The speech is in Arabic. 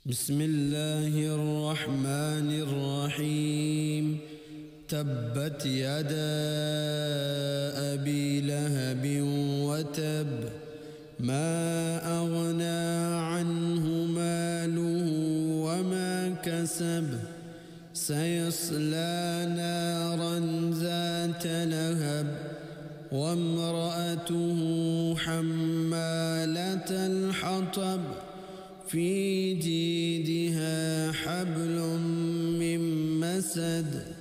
بسم الله الرحمن الرحيم. تبت يدا أبي لهب وتب، ما أغنى عنه ماله وما كسب، سيصلى نارا ذات لهب، وامرأته حمالة الحطب، في جيدها حبل من مسد.